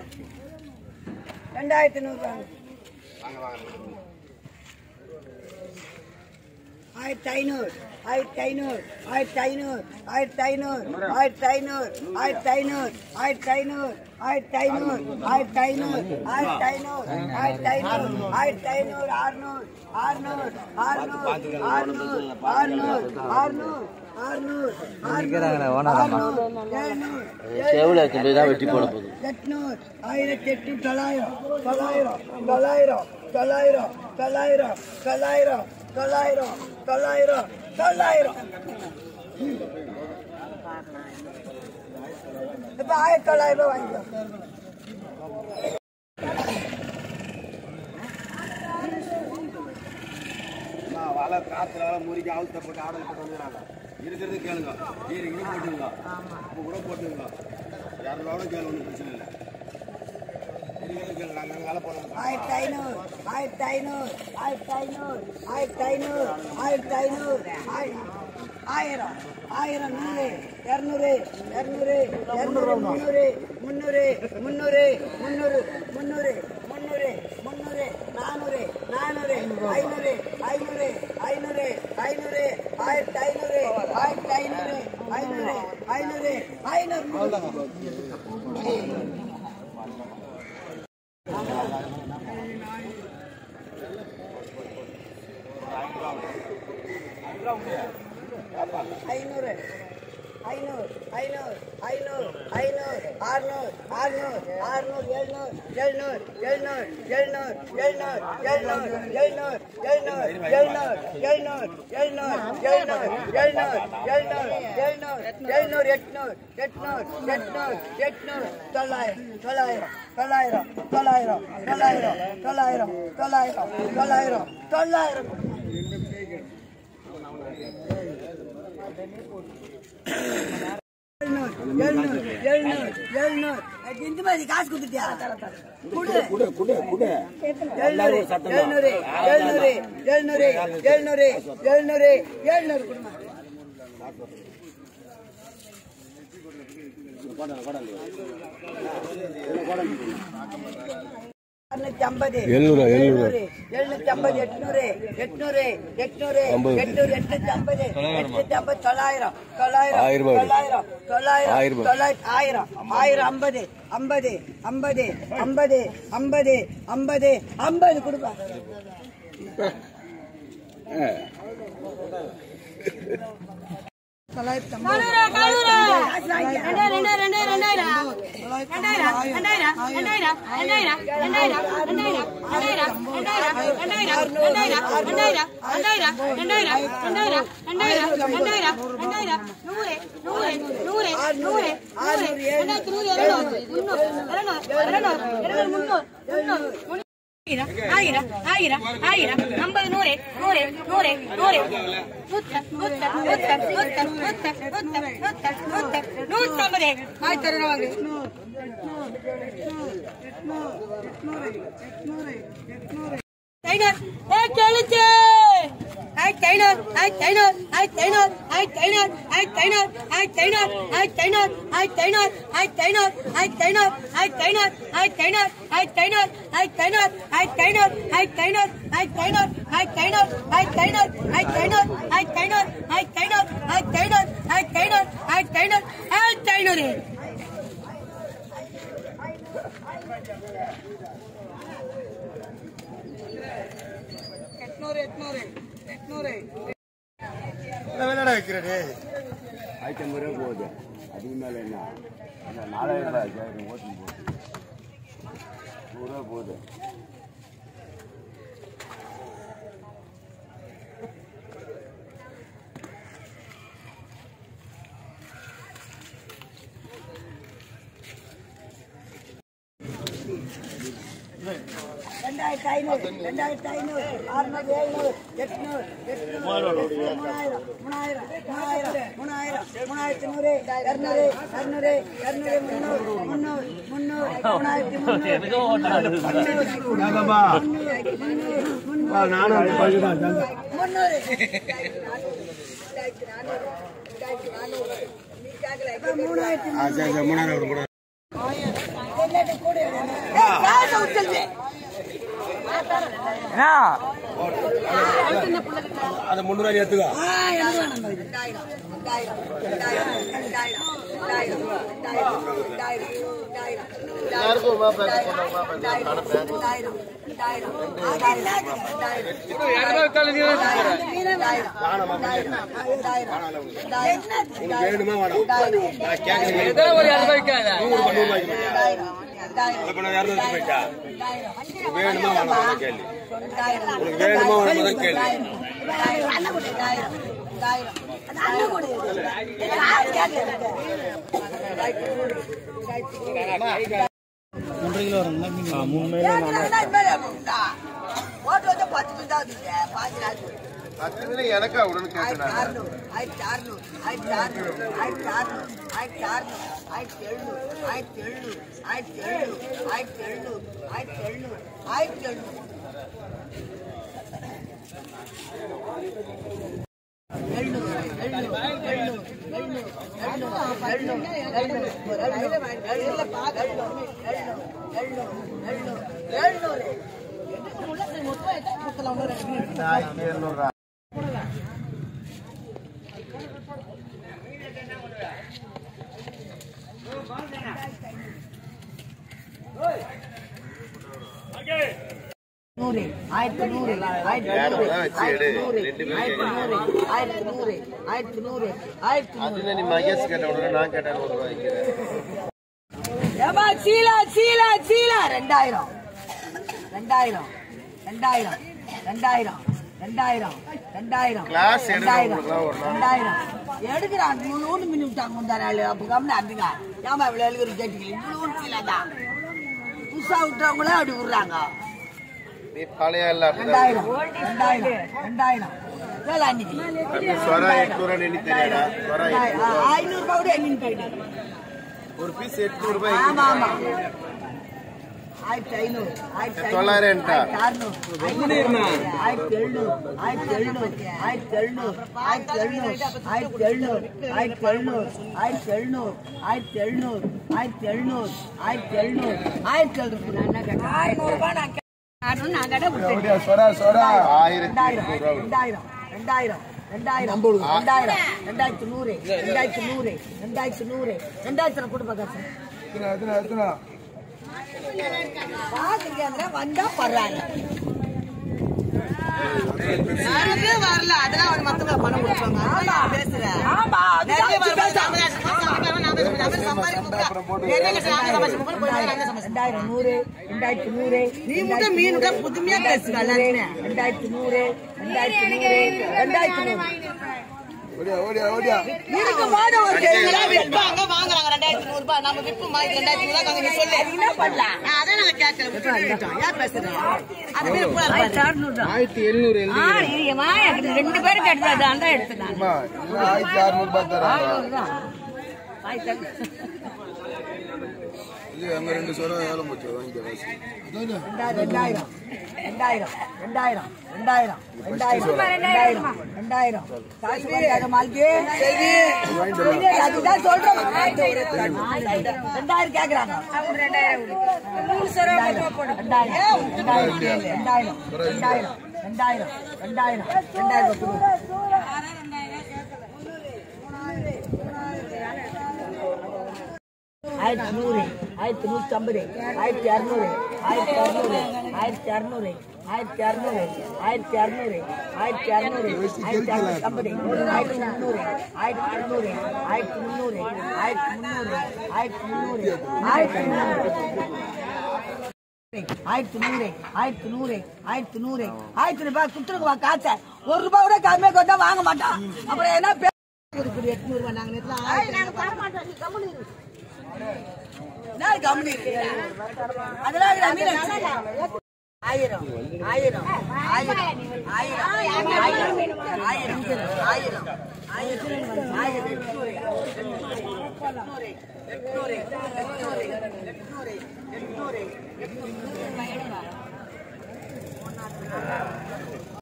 2500 1500 1500 1500 1500 1500 1500 1500 1500 1500 வாழை காத்துல முறிக்க அவுத்த போட்டு ஆடல் போட்டு வந்துடுறாங்க. இருக்கிறது கேளுங்க, இனி போட்டுங்க, இப்போ கூட போட்டுங்க. யாரோட கேளு, ஒன்றும் பிரச்சனை இல்லை. இருக்கிறது கேளு, நாங்கள் வேலை போடுறோம். 1500 1500 1500 1500 1500 1000 1000 100 200 200 200 300 300 300 300 300 300 400 400 500 500 500 500 1500 1500 500 500 500 500 500 500 500 600 600 600 700 700 700 700 700 700 700 இந்த மாதிரி காசு கொடுத்துட்டியா? கொடு கொடு கொடு கொடு 700 700 700 700 700 700 700 கொடுமா. அறுநூத்தி 700 750 800 800 800 800 850 900 900 900 900 1000 50 50 50 50 50 50 கொடுப்பா. ஆயிரம் 50 ரூபாய் போகுது. அதுக்கு மேலே என்ன 4000 ரூபாய் ஓட்டு போகுது. போகுது. ரெண்டாயிரத்தி ஐநூறு 600 700 800 3000 3000 3000 200 300 அதை 300 எடுத்துக்கோ. வேணுமா வேணும் போயிட்டா வேணுமா வேணும் கேள்வி உனக்கு வேணுமா வேணும் கேள்வி எனக்கா உடனே கேட்கிறேன் எடுக்கிறான் புதுசா விட்டுறவங்களே அப்படி விடுறாங்க. 500 எண்ணின்னு போயிட்டு ஒரு பீஸ் 800 ரூபாய். ஆமா ஆமா 1500 900 வந்தா பரவாயில்ல வரல அதெல்லாம் மத்தவங்க பணம் கொடுப்பாங்க. பேசுறேன் நீ மட்டும் மீன் புதுமையா பேசுங்க. 2100 இதுக்கு மாத ஒரு வாங்குறாங்க 2100 ரூபாய். நம்ம விப்பு மாதிரி 2000 நீ சொல்லு என்ன பண்ணலாம். அதான் நாங்க கேட்கல ஏன் பேசுறேன். அது 1700 2 பேருக்கு எடுத்தது அந்த எடுத்துட்டாங்க 1600 ரூபாய் தராங்க. இது அங்க 2 சோறா ஏலம் போச்சு வாங்கி வாசி 2000 காசு வராத மால்கே சரி அதுதான் சொல்றேன். 2000 கேக்குறாங்க 2000 3 சோறா போடு 1150 1250 1200 1200 1200 1200 1200 1200 1250 1300 1300 குத்துருக்குவா காசை 1 ரூபாய் கூட கம்மியா கொடுத்தா வாங்க மாட்டான். அப்புறம் என்ன 800 ரூபாய் நாங்க கம்பெனி அதெல்லாம் 1000 1000